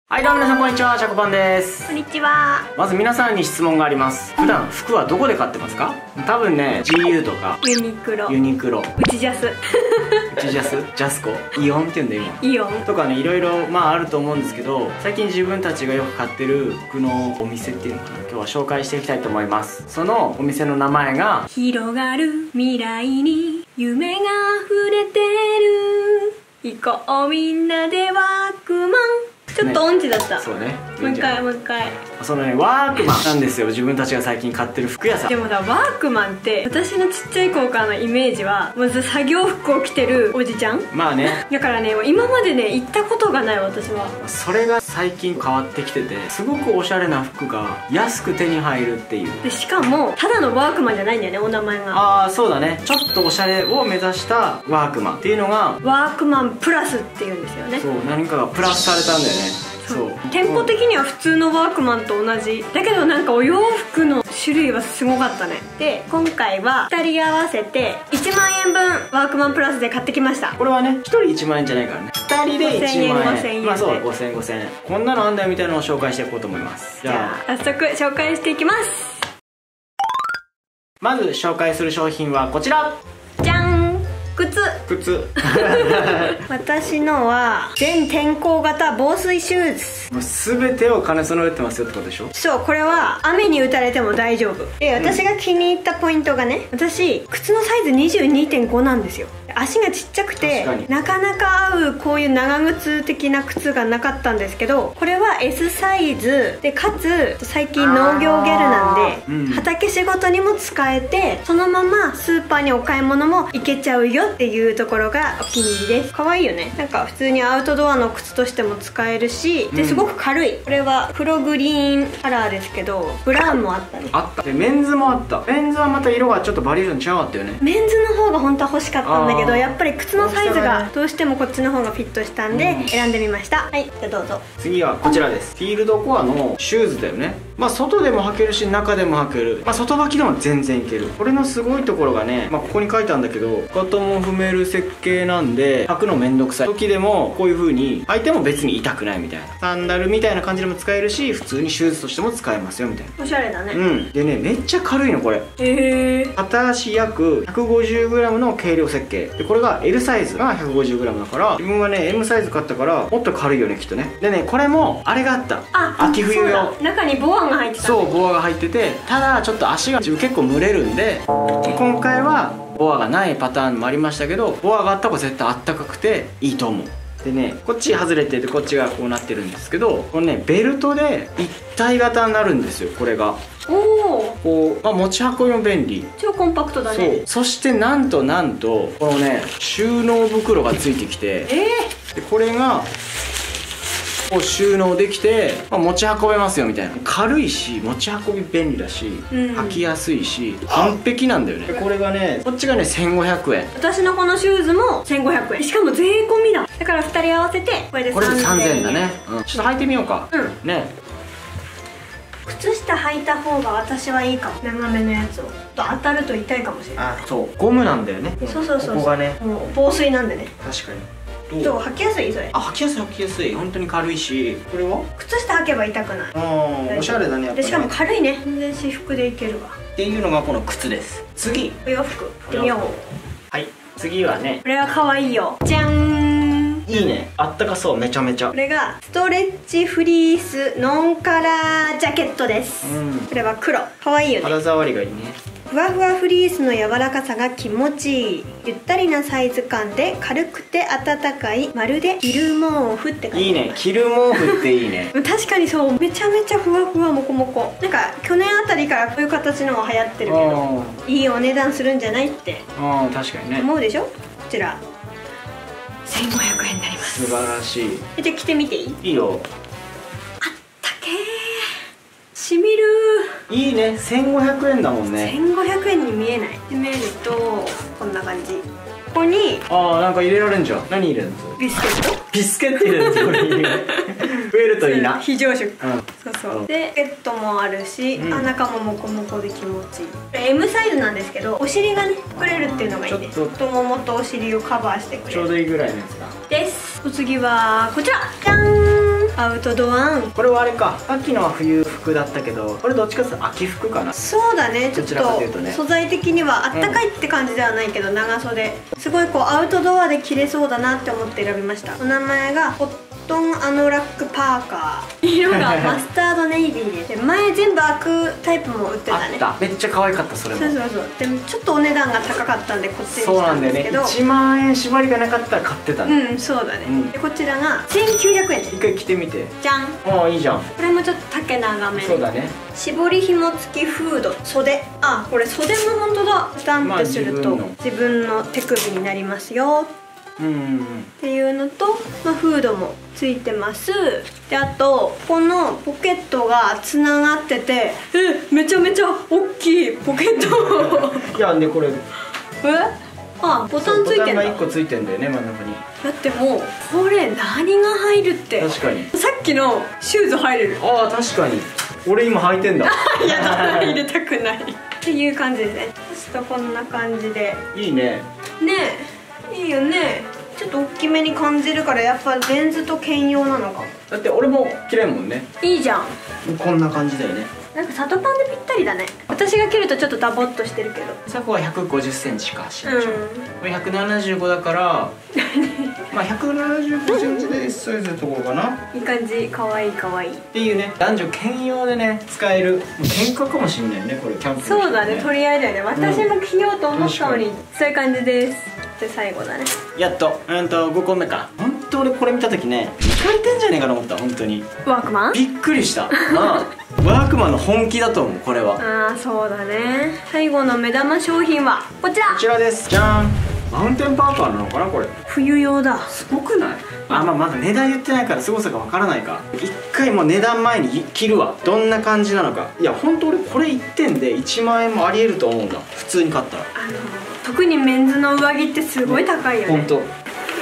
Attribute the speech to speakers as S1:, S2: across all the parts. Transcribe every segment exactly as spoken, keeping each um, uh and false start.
S1: はい、どうも皆さんこんにちは、チャコパンです。
S2: こんにちは。
S1: まず皆さんに質問があります。普段服はどこで買ってますか？多分ね、ジーユー とか
S2: ユニクロ、
S1: ユニクロ、
S2: うちジャス
S1: うちジャス、ジャスコ、イオンって言うんだよ今。
S2: イオン
S1: とかね、いろいろまああると思うんですけど、最近自分たちがよく買ってる服のお店っていうのかな、今日は紹介していきたいと思います。そのお店の名前が
S2: 広がる未来に夢が溢れてる、行こうみんなでワークマン。ちょっと音痴だった、ね、
S1: そうね、
S2: もう一回もう一回。
S1: そのね、ワークマンなんですよ。自分たちが最近買ってる服屋さん。
S2: でもさ、ワークマンって私のちっちゃい頃からのイメージはまず作業服を着てるおじちゃん。
S1: まあね、
S2: だからね、今までね行ったことがない私は。
S1: それが最近変わってきてて、すごくおしゃれな服が安く手に入るっていう。
S2: でしかもただのワークマンじゃないんだよね、お名前が。
S1: ああ、そうだね、ちょっとおしゃれを目指したワークマンっていうのが
S2: ワークマンプラスっていうんですよね。
S1: そう、何かがプラスされたんだよね。そう
S2: 店舗的には普通のワークマンと同じだけど、なんかお洋服の種類はすごかったね。で今回はふたり合わせていちまんえんぶんワークマンプラスで買ってきました。
S1: これはね、ひとりいちまんえんじゃないからね、ふたりでいちまんえん、
S2: ごせんえん
S1: まあそう、ごせんえんごせんえん、こんなのあんだよみたいなのを紹介していこうと思います。
S2: じゃあ早速紹介していきます。
S1: まず紹介する商品はこちら、
S2: じゃん、靴。
S1: 靴
S2: 私のは全天候型防水シューズ。
S1: もう全てを兼ね備えてますよってことでしょ。
S2: そう、これは雨に打たれても大丈夫で、私が気に入ったポイントがね、私靴のサイズ にじゅうにてんご なんですよ。足がちっちゃくてなかなか合うこういう長靴的な靴がなかったんですけど、これは エス サイズで、かつ最近農業ゲルなんで、うん、畑仕事にも使えて、そのままスーパーにお買い物も行けちゃうよっていうところがお気に入りです。可愛いよね。なんか普通にアウトドアの靴としても使えるし、ですごく軽い。これは黒グリーンカラーですけど、ブラウンもあったね。
S1: あった。でメンズもあった。メンズはまた色がちょっとバリエーション違かったよね。
S2: メンズの方が本当は欲しかったんだけど、やっぱり靴のサイズがどうしてもこっちの方がフィットしたんで選んでみました。はい、じゃあどうぞ。
S1: 次はこちらです。フィールドコアのシューズだよね。まあ外でも履けるし中でも履ける、まあ外履きでも全然いける。これのすごいところがね、まあここに書いたんだけど、かかとも踏める設計なんで、履くのめんどくさい時でもこういう風に履いても別に痛くないみたいな、サンダルみたいな感じでも使えるし、普通にシューズとしても使えますよみたいな。
S2: おしゃれだね。
S1: うん。でね、めっちゃ軽いのこれ。
S2: へえ。
S1: 片足約 ひゃくごじゅうグラム の軽量設計で、これが エル サイズが ひゃくごじゅうグラム だから、自分はね エム サイズ買ったからもっと軽いよねきっとね。でね、これもあれがあった。
S2: あ、
S1: 秋冬用。
S2: 中にボアが入ってた。
S1: そう、ボアが入ってて、ただちょっと足が自分結構蒸れるんで、今回はボアがないパターンもありましたけど、ボアがあった方が絶対あったかくていいと思う。でね、こっち外れてて、こっちがこうなってるんですけど、このねベルトで一体型になるんですよ。これが
S2: おお、
S1: こう、まあ、持ち運びも便利。
S2: 超コンパクトだね。
S1: そう、そしてなんとなんとこのね収納袋がついてきて、
S2: え
S1: ー、でこれがこう収納できて、まあ、持ち運べますよみたいな。軽いし持ち運び便利だし、うん、履きやすいし完璧なんだよね。でこれがね、こっちがねせんごひゃくえん。
S2: 私のこのシューズもせんごひゃくえん、しかも税込みだ。だからふたり合わせてこれで
S1: これでさんぜんえんだね、うん、ちょっと履いてみようか。うんね、
S2: 靴下履いた方が私はいいかも。長めのやつをと当たると痛いかもしれない。
S1: あ、そう、ゴムなんだよね。
S2: そうそうそうそう、
S1: ここがね
S2: もう防水なんでね。
S1: 確かに。
S2: どう、履きやすい？それ。
S1: あ、履きやすい履きやすい。本当に軽いし、これは
S2: 靴下履けば痛くない。
S1: うん、おしゃれだねやっぱね。
S2: でしかも軽いね、全然私服でいけるわ
S1: っていうのがこの靴です。次、
S2: お洋服着てみよう。
S1: はい、次はね、
S2: これは可愛いよ。じゃん、
S1: いいね、あったかそう、めちゃめちゃ。
S2: これがストレッチフリースノンカラージャケットです。うん、これは黒、可愛いよね。
S1: 肌触りがいいね。
S2: ふわふわフリースの柔らかさが気持ちいい。ゆったりなサイズ感で軽くて暖かい、まるで着る毛布って感じ。
S1: いいね、着る毛布っていいね。
S2: 確かにそう、めちゃめちゃふわふわもこもこ。なんか去年あたりからこういう形のが流行ってるけど、いいお値段するんじゃないって
S1: あ、確かにね、
S2: 思うでしょ。こちらせんごひゃくえんになります。
S1: 素晴らしい。
S2: え、じゃあ着てみていい？
S1: いいよ。
S2: あったけー、しみる。
S1: いいね、せんごひゃくえんだもんね。
S2: せんごひゃくえんに見えない。で見るとこんな感じ。ここに
S1: ああ、なんか入れられんじゃん。何入れるんですか？
S2: ビスケット。
S1: ビスケット入れるんですよ。これ増えるといいな。
S2: 非常食、うん、そうそう、
S1: うん、
S2: でベッドもあるし、うん、あ、中もモコモコで気持ちいい。これ エム サイズなんですけど、お尻がねくれるっていうのがいいね。太ももとお尻をカバーしてくれる。
S1: ちょうどいいぐらいのやつだ。
S2: です。お次はこちら、じゃーん、 アウトドアン。
S1: これはあれか、さっきのは冬服だったけど、これどっちかっていうと秋服かな。
S2: そうだね、ちょっ
S1: どちらかというと
S2: と
S1: ね
S2: 素材的にはあったかいって感じではないけど、長袖すごいこうアウトドアで着れそうだなって思って選びました。お名前がコットンアノラックパーカー、色がマスタードネイビーで、前全部開くタイプも売ってたね。
S1: あった、めっちゃ可愛かった。それも
S2: そうそうそう。でもちょっとお値段が高かったんでこっちにした
S1: そうなんんだよね。
S2: ですけど、
S1: いちまん円縛りがなかったら買ってたね。
S2: うん、そうだね、
S1: うん
S2: でこちらがせんきゅうひゃくえんです。
S1: 一回着てみて。
S2: じゃん。
S1: ああ、いいじゃん。
S2: これもちょっと丈長め。
S1: そうだね。
S2: 絞り紐付きフード、袖。あ、これ袖も本当だ。スタンプすると
S1: まあ
S2: 自分の手首になりますよ
S1: うんうんうん。
S2: っていうのと、まあ、フードもついてます。であとこのポケットがつながってて、えめちゃめちゃ大きいポケット
S1: いやね、これ
S2: えあ、ボタンついてんだ。
S1: ボタンがいっこついてんだよね、真ん中に。
S2: だってもうこれ何が入るって。
S1: 確かに。
S2: さっきのシューズ入れる。
S1: ああ、確かに。俺今履いてんだ。
S2: いやだ入れたくないっていう感じですね。ちょっとこんな感じで
S1: いいね。
S2: ねえ、いいよね。ちょっと大きめに感じるから、やっぱレンズと兼用なのか。
S1: だって俺も着れんもんね。
S2: いいじゃん。
S1: こんな感じだよね。
S2: なんか里パンでぴったりだね。私が着るとちょっとダボっとしてるけど。
S1: さこはひゃくごじゅっセンチか身長、
S2: うん、
S1: これひゃくななじゅうごだからまあひゃくななじゅうごセンチで S サイズのところかな。
S2: いい感じ。かわいいかわいい
S1: っていうね、男女兼用でね使える。もう喧嘩かもしんないね、これキャンプの人ね。
S2: そうだね、取り合いだよね。私も着ようと思ったのに、
S1: うん
S2: そういう感じです。で最後だね。
S1: やっとうんとごこめか。本当俺これ見た時ね、いかれてんじゃねえかと思った。本当に
S2: ワークマン。
S1: びっくりした。ああワークマンの本気だと思う、これは。
S2: ああそうだね。最後の目玉商品はこちら。
S1: こちらです。じゃーん。マウンテンパーカーなのかな、これ。
S2: 冬用だ。
S1: すごくない？あ、まあまだ値段言ってないからすごさがわからないか。一回もう値段前に着るわ。どんな感じなのか。いや本当俺これいってんでいちまん円もありえると思うんだ、普通に買ったら。
S2: あの特にメンズの上着ってすごい高いよね。
S1: 本当。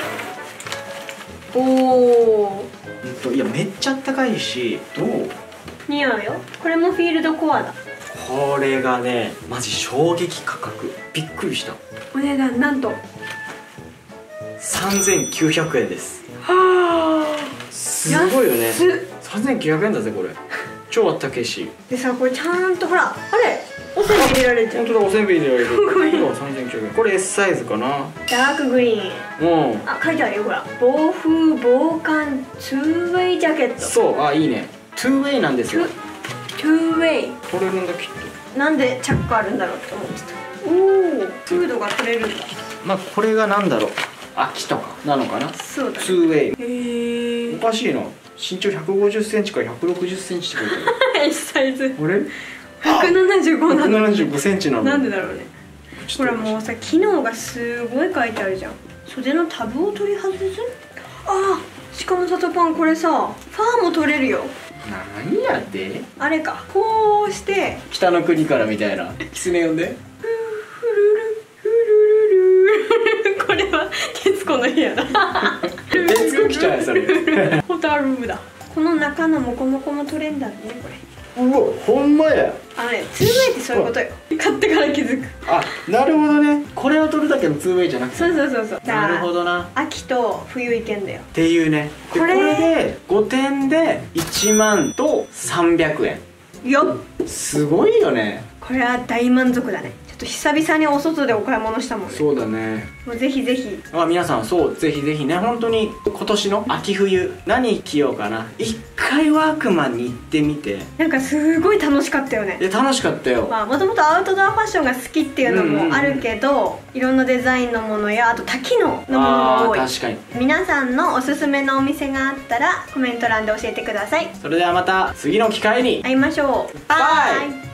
S2: おお。
S1: 本当。いやめっちゃ高いし、どう？
S2: 似合うよ。これもフィールドコアだ。
S1: これがね、マジ衝撃価格。びっくりした。
S2: お値段なんと
S1: さんぜんきゅうひゃくえんです。
S2: はあ、
S1: すごいよね。
S2: 安っ。
S1: さんぜんきゅうひゃくえんだぜこれ。超あったけえし。
S2: でさ、これちゃんとほら、あれおせんべい入れられちゃう。
S1: 本当だ、おせんべい入れられる。
S2: ごめん
S1: 今さんぜんきゅうひゃくえん。これ S サイズかな。
S2: ダークグリーン。
S1: うん。
S2: あ、書いてあるよほら。防風防寒ツーウェイジャケット。
S1: そう、あ、いいね。トゥーウェイなんですよ。
S2: トゥーウェイ。
S1: 取れるんだきっと。
S2: なんでチャックあるんだろうって思ってた。おお、フードが取れるんだ。
S1: まあこれがなんだろう、秋とかなのかな。
S2: そうだね。
S1: ツーウェイ。
S2: へえ。
S1: おかしいな。身長ひゃくごじゅっセンチからひゃくろくじゅっセンチって書いてある。
S2: サイズ
S1: あれ？
S2: ひゃくななじゅうごな
S1: ひゃく
S2: の。
S1: ななじゅうごセンチなの。
S2: なんでだろうね。ほらもうさ、機能がすごい書いてあるじゃん。袖のタブを取り外す。ああ、しかも里パンこれさ、ファーも取れるよ。
S1: 何やって
S2: あれか、こうして
S1: 北の国からみたいな。キツネ呼んで。
S2: フルルフルルルこれは徹子の部屋だ。
S1: 別の木じゃないそれ。
S2: ホタルームだ。この中のモコモコも取れんだね、これ。
S1: うわ、ほんまや。
S2: あのね、ツーウェイってそういうことよ。買ってから気づく。
S1: あ、なるほどね。これを取るだけのツーウェイじゃなくて。
S2: そうそうそうそう。
S1: なるほどな。
S2: 秋と冬いけんだよ。
S1: っていうね。で
S2: これ
S1: これでごてんでいちまんとさんびゃくえん。
S2: よっ。
S1: すごいよね。
S2: これは大満足だね。ちょっと久々にお外でお買い物したもんね。
S1: そうだね。
S2: もうぜひぜひ。
S1: まあ皆さん、そうぜひぜひね、本当に今年の秋冬何着ようかな、一回ワークマンに行ってみて。
S2: なんかすごい楽しかったよね。
S1: で楽しかったよ。
S2: まあもともとアウトドアファッションが好きっていうのもあるけど、いろんなデザインのものやあと多機能のものが多い。
S1: あー確かに。
S2: 皆さんのおすすめのお店があったらコメント欄で教えてください。
S1: それではまた次の機会に
S2: 会いましょう。バイ。